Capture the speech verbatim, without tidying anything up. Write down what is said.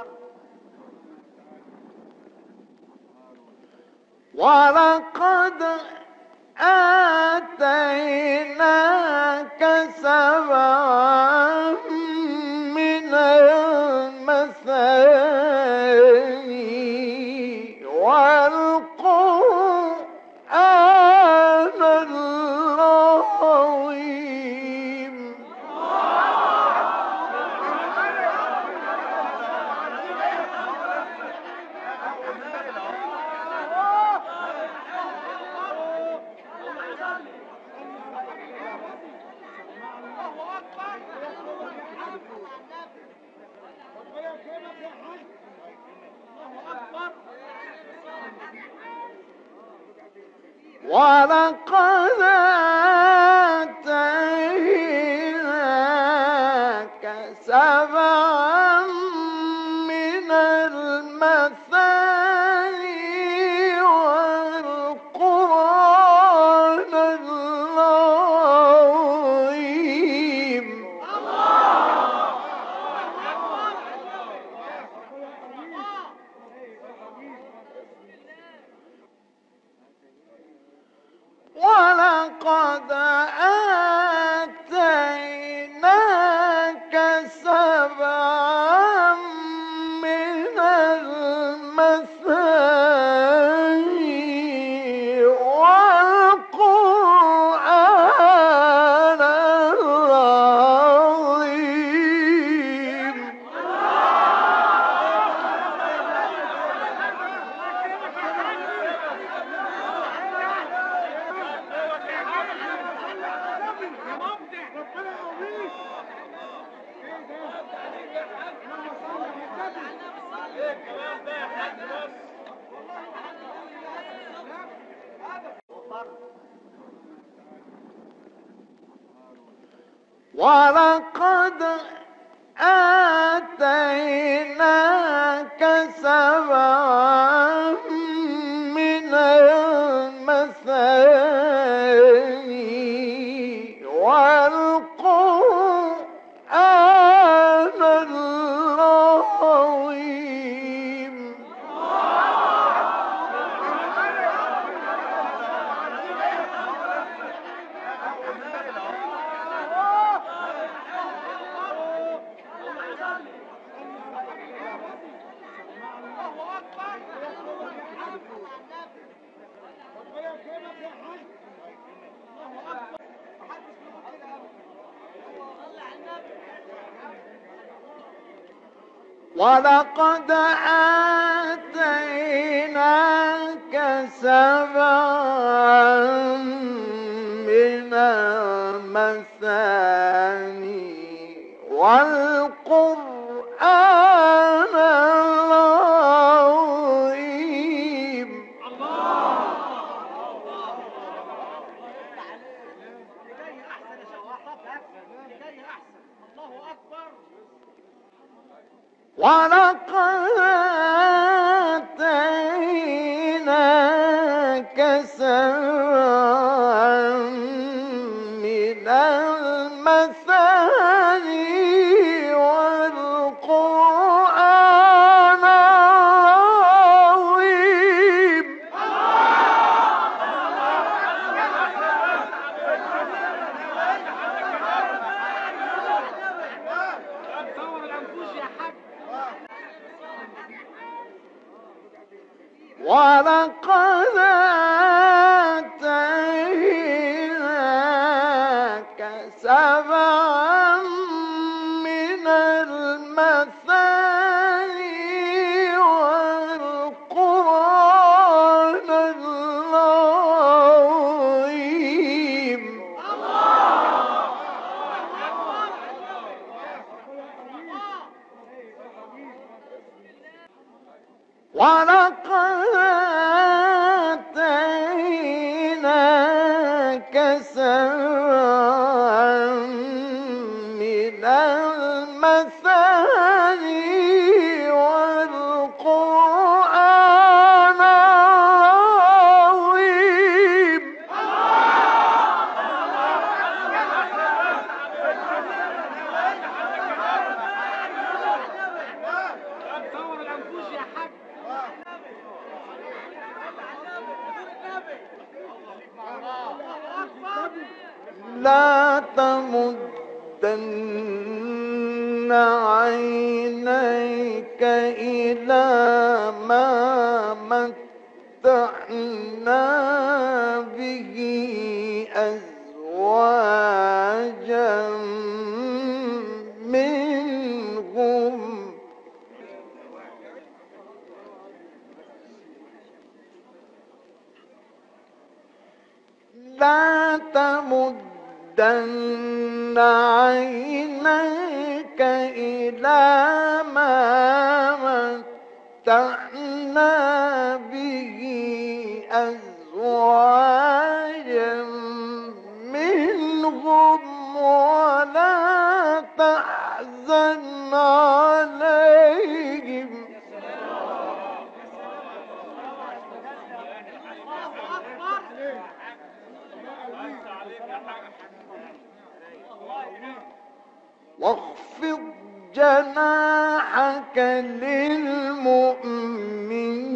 ولقد آتيناك سبعا من المثاني والقرآن العظيم. ولقد آتيناك سبعا من المثاني والقرآن العظيم. ولقد آتيناك سبعا من المثاني والقرآن العظيم. ولقد آتيناك سبعا من المثاني والقرآن العظيم. ولقد آتيناك سبعا من المثاني والقرآن العظيم. ولقد آتيناك سبعا من المثاني والقرآن العظيم. ولقد آتيناك سبعا من المثاني والقرآن العظيم. ولقد آتيناك سبعا من المثاني والقرآن العظيم. لا تمدن عينيك إلى ما متعنا به أزواجا منهم لا تمدن عينيك إلى ما متعنا به أزواجا منهم ولا تحزن عليهم واخفض جناحك للمؤمنين